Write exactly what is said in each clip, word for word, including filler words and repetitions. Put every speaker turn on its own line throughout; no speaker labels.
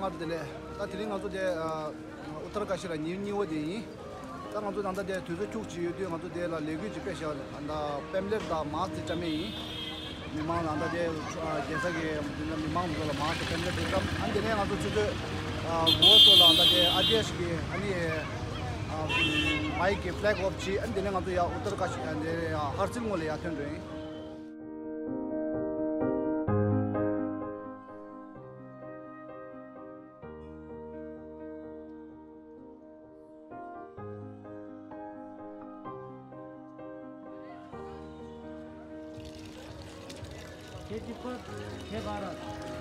ngatu dele ta tiling ngatu de uttarakhand la ni ni wo de yi ta ngatu nanda de tuzu chukchi yu de ngatu de la legu ji pesha anda pemler da ma ti chame yi mimang nanda de jesa ge mimang la ma ti pemler de kam ande ne ngatu chu de wo so la anda de adesh ge ani mic के flag off ची अंदर ने तो या उत्तरकाशी अंदर हर्सिल मोले या थन रहे
हे तिब्बत हे भारत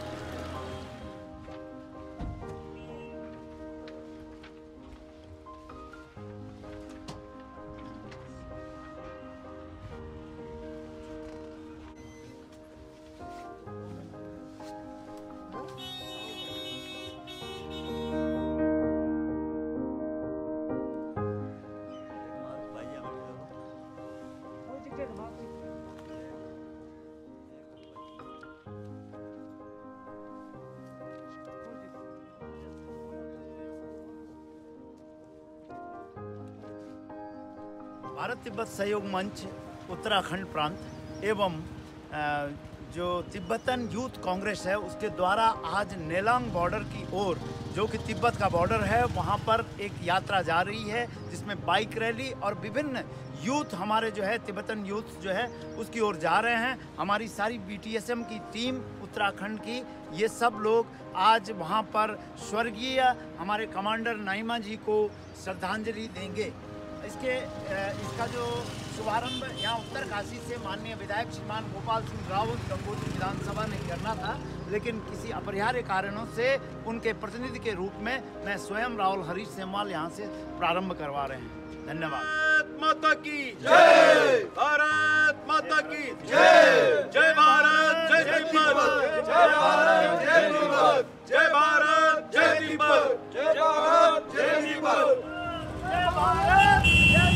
भारत तिब्बत सहयोग मंच उत्तराखंड प्रांत एवं जो तिब्बतन यूथ कांग्रेस है उसके द्वारा आज नेलांग बॉर्डर की ओर जो कि तिब्बत का बॉर्डर है वहां पर एक यात्रा जा रही है जिसमें बाइक रैली और विभिन्न यूथ हमारे जो है तिब्बतन यूथ जो है उसकी ओर जा रहे हैं। हमारी सारी बीटीएसएम की टीम उत्तराखंड की ये सब लोग आज वहां पर स्वर्गीय हमारे कमांडर नाइमा जी को श्रद्धांजलि देंगे। इसके इसका जो शुभारंभ यहाँ उत्तरकाशी से माननीय विधायक श्रीमान गोपाल सिंह रावत गंगोत्री विधानसभा ने करना था, लेकिन किसी अपरिहार्य कारणों से उनके प्रतिनिधि के रूप में मैं स्वयं राहुल हरीश सेमवाल यहाँ से प्रारंभ करवा रहे हैं। धन्यवाद।
भारत माता की जय, भारत माता की जय, जय भारत जय तिब्बत, जय भारत जय तिब्बत, जय भारत जय तिब्बत, जय भारत जय तिब्बत, जय भारत जय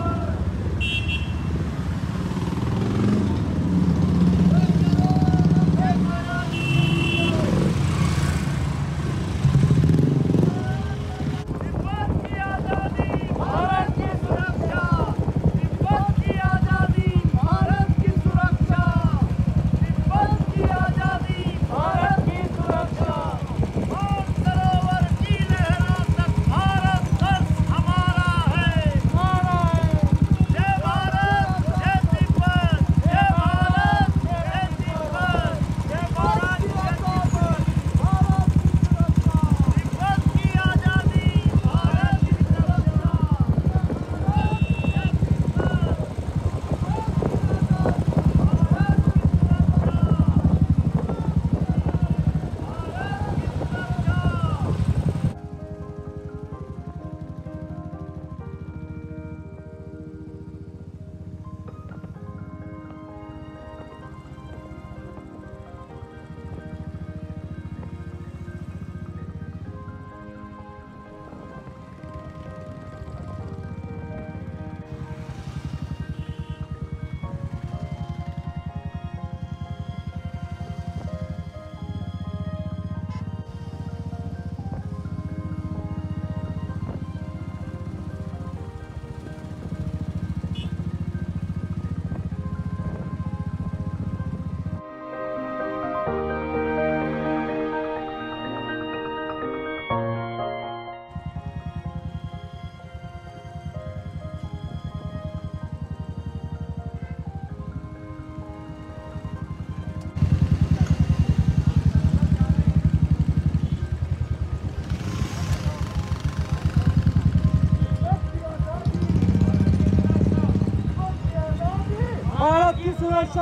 सुरक्षा,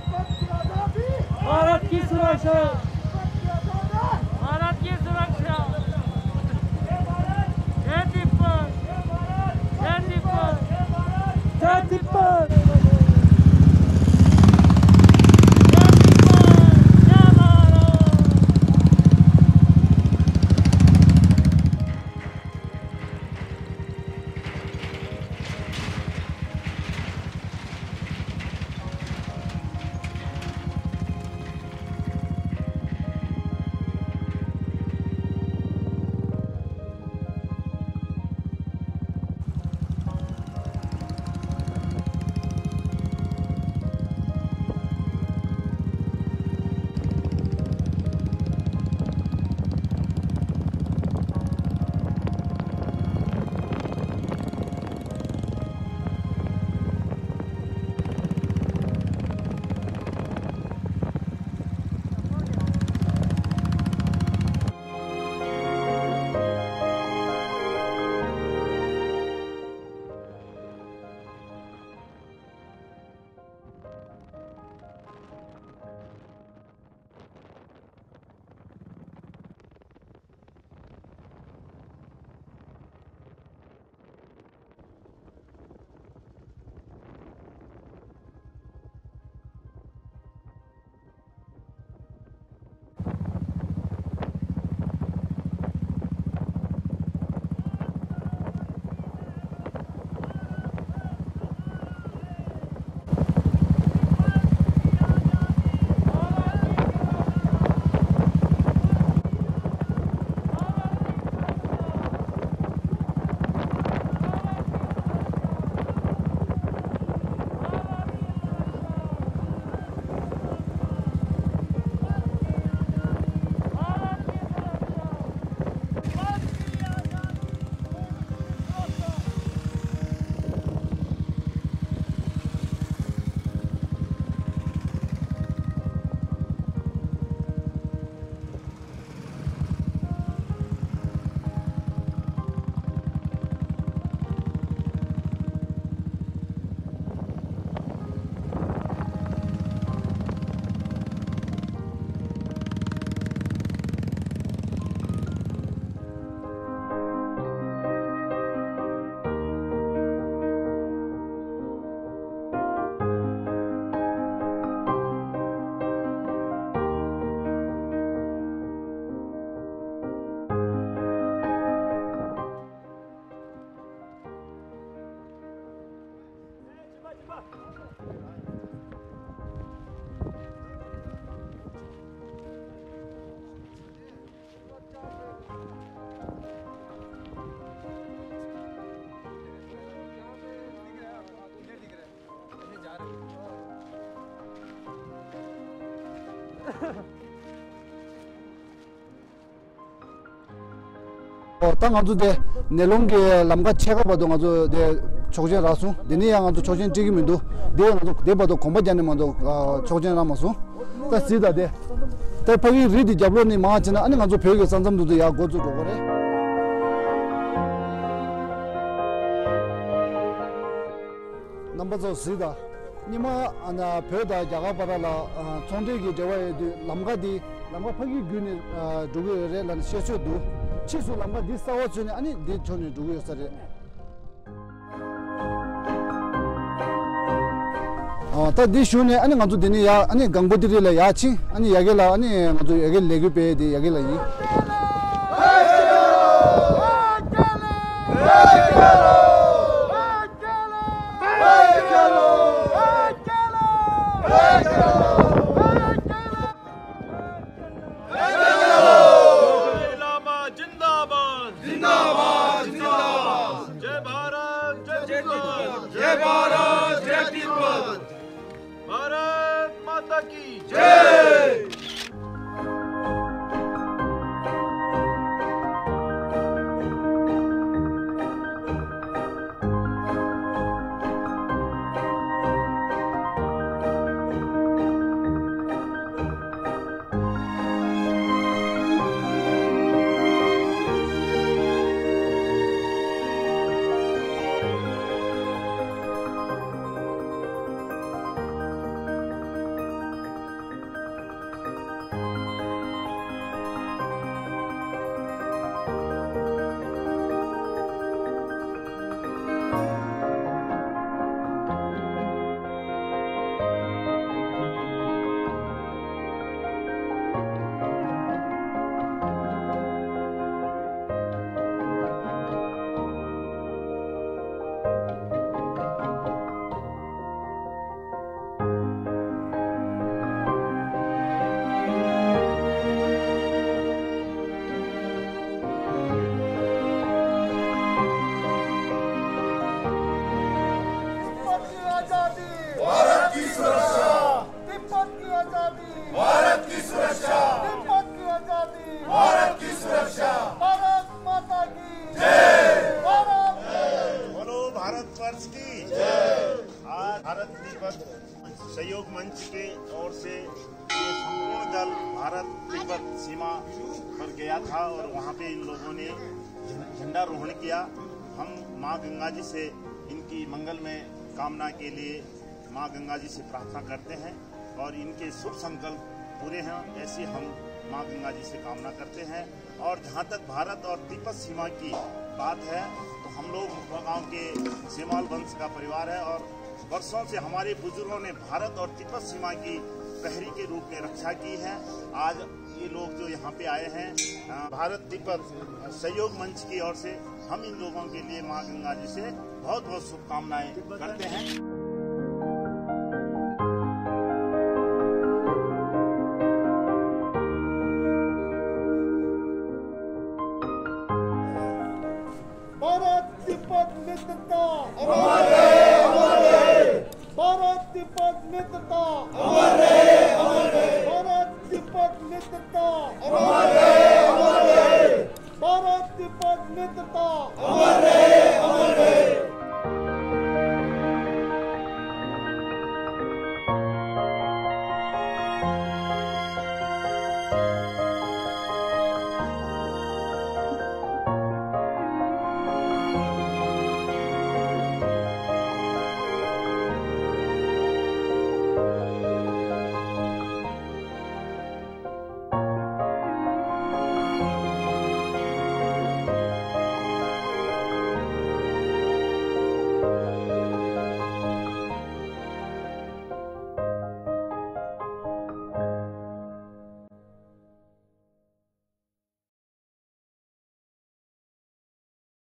भारत की सुरक्षा, भारत की सुरक्षा, जय तिब्बत, जय तिब्बत, जय तिब्बत।
땅 아주 대 내롱게 남가 체가 봐도 아주 대 조전 라수 데니양 아주 조전 지기면도 대 아주 대바도 공부자님도 조전 남아서 다 시다데 다 거기 리디 잡로니 마치나 아니 아주 벽에 산삼도 야 고주도 그래 넘버 시다 니마 아나 벽다 자가바라라 총대기 저와에 남가디 남가 파기 균이 두고래 난 시셔도 치수 남가 디사워 주니 아니 디 존이 두고였어래 어다 디슈네 아니 가도 되니 야 아니 강보들이라 야치 아니 야게라 아니 가도 야게 레기페디 야게라 이
भारत माता की जय।
सहयोग मंच के ओर से ये संपूर्ण दल भारत तिब्बत सीमा पर गया था और वहाँ पे इन लोगों ने झंडारोहण किया। हम माँ गंगा जी से इनकी मंगल में कामना के लिए माँ गंगा जी से प्रार्थना करते हैं और इनके शुभ संकल्प पूरे हैं ऐसी हम माँ गंगा जी से कामना करते हैं। और जहाँ तक भारत और तिब्बत सीमा की बात है तो हम लोग मुखवा गाँव के सेमाल वंश का परिवार है और वर्षों से हमारे बुजुर्गों ने भारत और तिब्बत सीमा की प्रहरी के रूप में रक्षा की है। आज ये लोग जो यहाँ पे आए हैं भारत तिब्बत सहयोग मंच की ओर से हम इन लोगों के लिए माँ गंगा जी से बहुत बहुत शुभकामनाएं करते हैं।
भारत तिब्बत मित्रता अमर रहे अमर रहे। भारत तिब्बत मित्रता अमर रहे अमर रहे। भारत तिब्बत मित्रता अमर